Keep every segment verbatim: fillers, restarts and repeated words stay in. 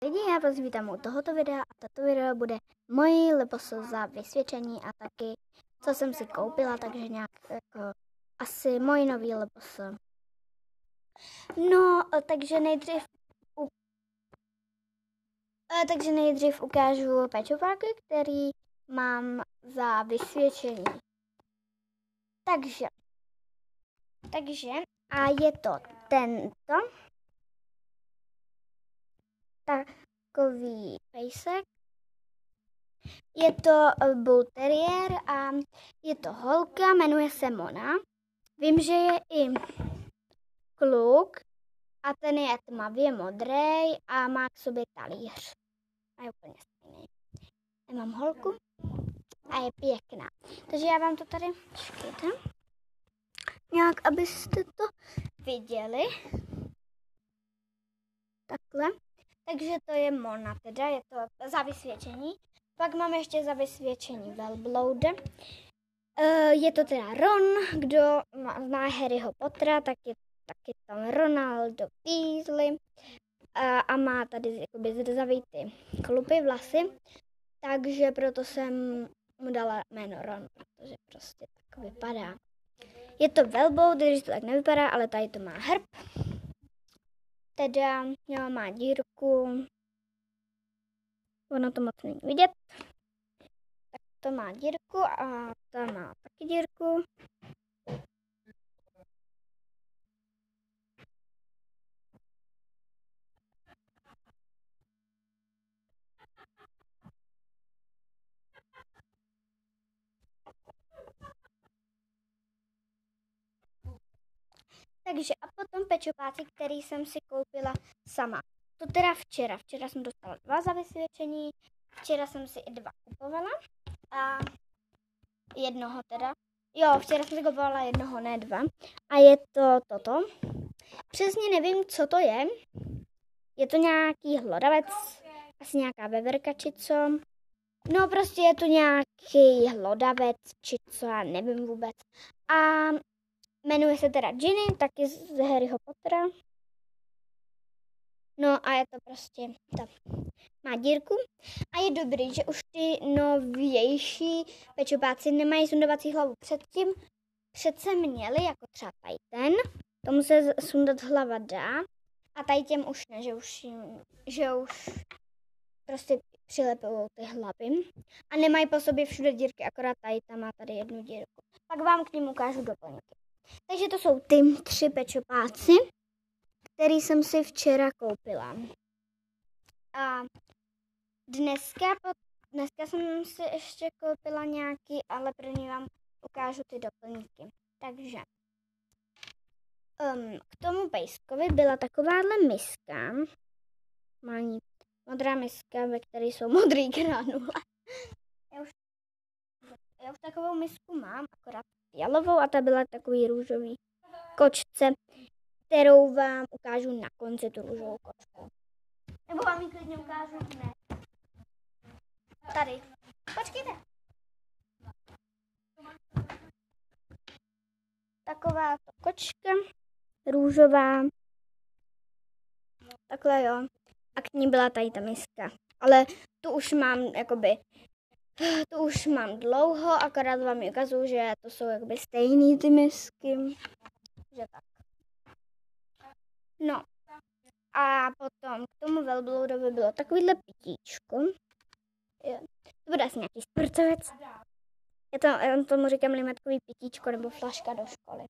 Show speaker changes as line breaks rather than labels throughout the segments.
lidi, já vás vítám u tohoto videa a tato video bude moje leposo za vysvědčení a taky, co jsem si koupila, takže nějak jako asi můj nový leposo. No, takže nejdřív u... takže nejdřív ukážu pečováky, který mám za vysvědčení. Takže, takže a je to tento. Takový pejsek. Je to Bull Terrier a je to holka, jmenuje se Mona. Vím, že je i kluk a ten je tmavě modrý a má k sobě talíř. A je úplně stejný. Já mám holku a je pěkná. Takže já vám to tady čekejte. Nějak, abyste to viděli. Takhle. Takže to je Mona, teda je to za vysvědčení. Pak mám ještě za vysvědčení Velblouda. Je to teda Ron, kdo zná Harryho Pottera, tak je taky tam Ronaldo Weasley. A, a má tady jakoby zrzavý ty chlupy, vlasy. Takže proto jsem mu dala jméno Ron, protože prostě tak vypadá. Je to Velbloud, když to tak nevypadá, ale tady to má hrb. Teda jo, má dírku, ono to moc není vidět, tak to má dírku a ta má taky dírku. Takže a potom pečopáci, který jsem si koupila sama. To teda včera. Včera jsem dostala dva za vysvědčení. Včera jsem si i dva kupovala. A jednoho teda. Jo, včera jsem si kupovala jednoho, ne dva. A je to toto. Přesně nevím, co to je. Je to nějaký hlodavec. Asi nějaká veverka, či co. No prostě je to nějaký hlodavec, či co, já nevím vůbec. A jmenuje se teda Ginny, taky z Harryho Pottera. No a je to prostě, ta má dírku. A je dobrý, že už ty novější pečopáci nemají sundovací hlavu. Předtím přece měli, jako třeba tady ten, tomu se sundat hlava dá. A tady těm už ne, že už, že už prostě přilepují ty hlavy. A nemají po sobě všude dírky, akorát tady ta má tady jednu dírku. Pak vám k ním ukážu doplňky. Takže to jsou ty tři pečopáci, který jsem si včera koupila. A dneska, dneska jsem si ještě koupila nějaký, ale první vám ukážu ty doplňky. Takže um, k tomu pejskovi byla takováhle miska. Malý modrá miska, ve které jsou modrý granule. Já už, já už takovou misku mám, akorát fialovou a ta byla takový růžový kočce, kterou vám ukážu na konci, tu růžovou kočku. Nebo vám ji klidně ukážu hned. Tady. Počkejte. Taková to kočka, růžová. Takhle jo. A k ní byla tady ta miska. Ale tu už mám jakoby To už mám dlouho, akorát vám ukazuju, že to jsou jakoby stejný ty misky. Že tak. No. A potom k tomu Velbloudovi bylo takovýhle pitíčko. To bude asi nějaký sportovec. Já, to, já tomu říkám limetkový pitíčko nebo flaška do školy.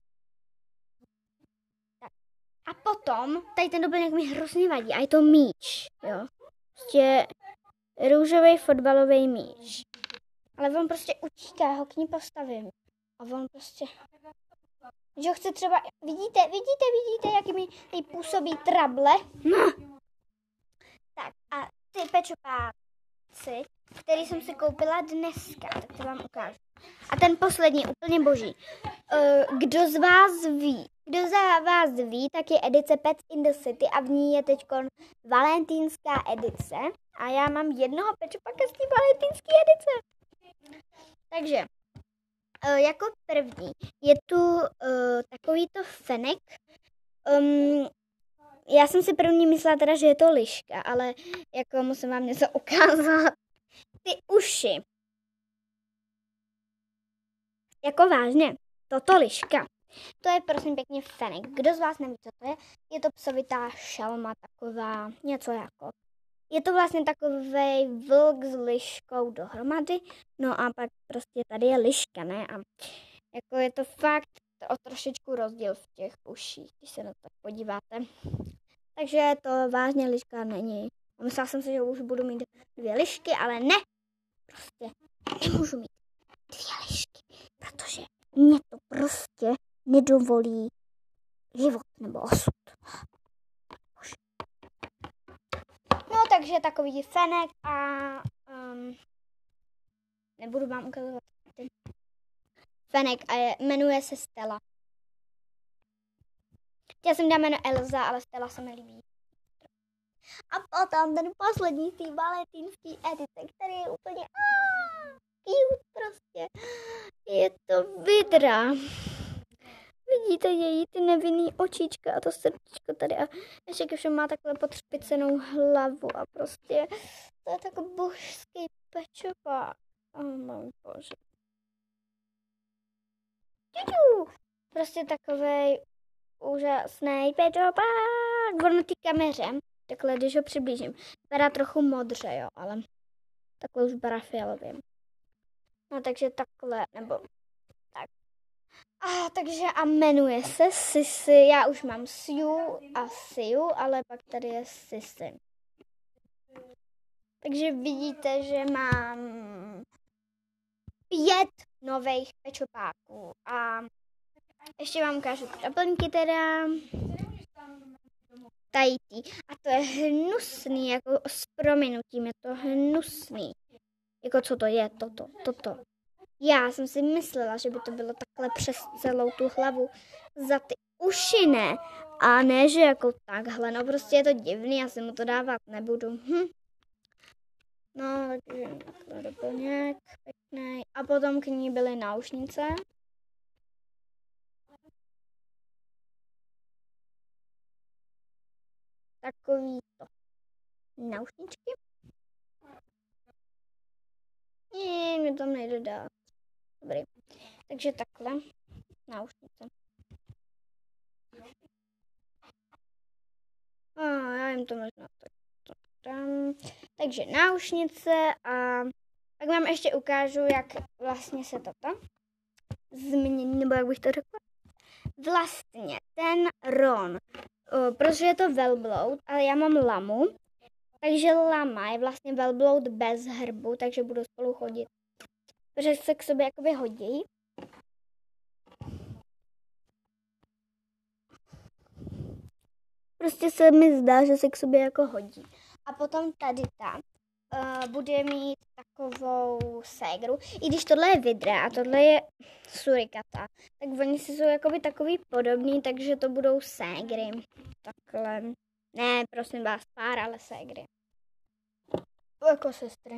Tak. A potom, tady ten doplněk mi hrozně vadí. A je to míč. Jo. Prostě růžový fotbalový míč. Ale on prostě utíká, ho k ní postavím. A on prostě, že ho chce třeba, vidíte, vidíte, vidíte, jaký mi tady působí trable. No. Tak a ty pečopáci, který jsem si koupila dneska, tak to vám ukážu. A ten poslední, úplně boží. Kdo z vás ví, kdo z vás ví, tak je edice Pets in the City a v ní je teď valentínská edice. A já mám jednoho pečopáka z té valentínské edice. Takže, jako první je tu uh, takovýto fenek. Um, já jsem si první myslela teda, že je to liška, ale jako musím vám něco ukázat. Ty uši. Jako vážně, toto liška. To je prosím pěkně fenek. Kdo z vás neví, co to je? Je to psovitá šelma, taková něco jako. Je to vlastně takový vlk s liškou dohromady. No a pak prostě tady je liška, ne? A jako je to fakt o trošičku rozdíl v těch uších, když se na to tak podíváte. Takže to vážně liška není. Myslela jsem si, že už budu mít dvě lišky, ale ne. Prostě nemůžu mít dvě lišky, protože mě to prostě nedovolí život nebo osud. No, takže takový fenek a um, nebudu vám ukazovat ten fenek a je, jmenuje se Stella. Já jsem dala jméno Elza, ale Stella se mi líbí. A potom ten poslední z té valentínský edice, který je úplně aaa, cute prostě. Je to vidra. Vidíte její ty nevinný očička a to srdíčko tady a ještě ke všem má takhle podšpicenou hlavu a prostě to je takový božský pečovák. Oh můj bože. Čuču. Prostě takovej úžasný pečovák. On na té kameře, takhle když ho přiblížím, vypadá trochu modře, jo, ale takhle už vypadá fialově. No takže takhle, nebo tak. A takže a jmenuje se Sisi, já už mám Siu a Siu, ale pak tady je Sisi. Takže vidíte, že mám pět nových pečopáků a ještě vám ukážu ty doplňky teda. Tady ty. A to je hnusný, jako s prominutím je to hnusný. Jako co to je, toto, toto. Já jsem si myslela, že by to bylo takhle přes celou tu hlavu za ty uši, ne? A ne, že jako takhle, no prostě je to divný, já si mu to dávat nebudu. Hm. No, takže takhle doplněk, pěkný. A potom k ní byly náušnice. Takový to náušničky. Ne, mě tam nejde dát. Dobrý. Takže takhle náušnice. A já jim to možná tak to dám. Takže náušnice a pak vám ještě ukážu, jak vlastně se toto změní, nebo jak bych to řekla. Vlastně ten Ron, o, protože je to velbloud, ale já mám lamu, takže lama je vlastně velbloud bez hrbu, takže budou spolu chodit. Protože se k sobě jakoby hodí. Prostě se mi zdá, že se k sobě jako hodí. A potom tady ta uh, bude mít takovou ségru. I když tohle je vidra a tohle je surikata, tak oni si jsou jakoby takový podobný, takže to budou ségry. Takhle. Ne, prosím vás, pár, ale ségry. Jako sestry.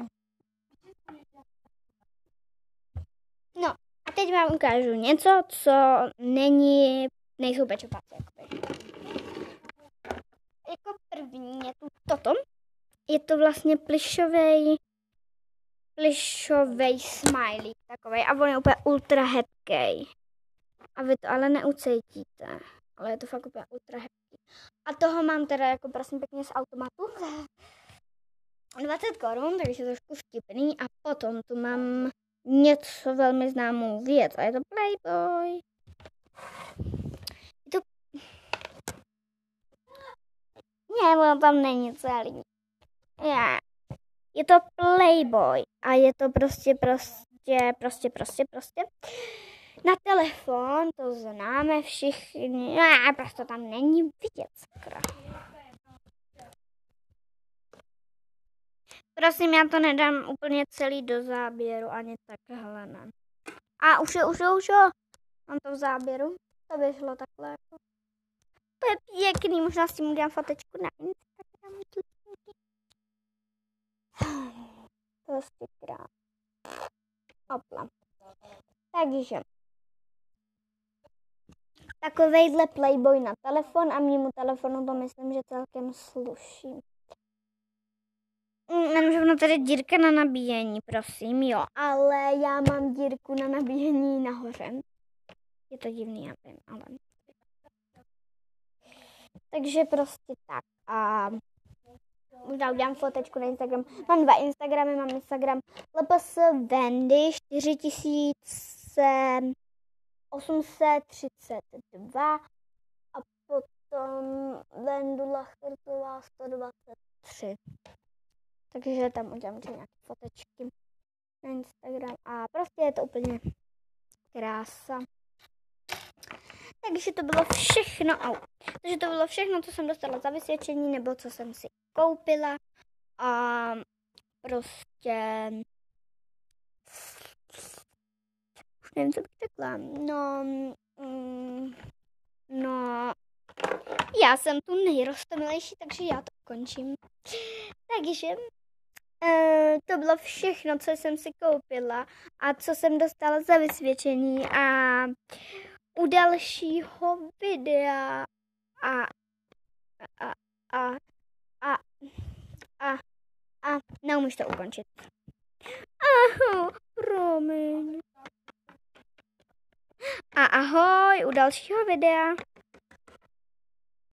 No, a teď vám ukážu něco, co není, nejsou pečopáci. Jako první je tu toto. Je to vlastně plišovej, plišovej smiley takovej a on je úplně ultra hebkej. A vy to ale neucítíte, ale je to fakt úplně ultra hebký. A toho mám teda jako prosím pěkně z automatu. dvacet korun, takže trošku vtipný. A potom tu mám něco velmi známou věc a je to Playboy. Je to... Ne, ono tam není celý. Já. Je to Playboy a je to prostě, prostě, prostě, prostě, prostě. Na telefon to známe všichni. A prostě tam není vidět, sakra. Prosím, já to nedám úplně celý do záběru, ani takhle ne. A už jo, už jo, už jo. Mám to v záběru. To by šlo takhle jako. To je pěkný, možná s tím udělám fotečku na Instagram. Prostě krát. Opla. Takže. takovejhle Playboy na telefon a mýmu telefonu to myslím, že celkem sluší. Nemůžu na tady dírka na nabíjení, prosím, jo, ale já mám dírku na nabíjení nahoře. Je to divný, já vím, ale... Takže prostě tak a... Možná udělám fotečku na Instagram. Mám dva Instagramy, mám Instagram Lepes Wendy čtyři tisíce osm set třicet dva a potom Wendu Lachertová sto dvacet tři. Takže tam udělám nějaké fotečky na Instagram a prostě je to úplně krása. Takže to bylo všechno. Au. Takže to bylo všechno, co jsem dostala za vysvědčení, nebo co jsem si koupila. A prostě... Už nevím, co bych řekla. No... Mm, no... Já jsem tu nejrostomilejší, takže já to končím. Takže... Uh, to bylo všechno, co jsem si koupila a co jsem dostala za vysvědčení a u dalšího videa a a a a a a neumíš to ukončit. Ahoj, promiň. A ahoj u dalšího videa.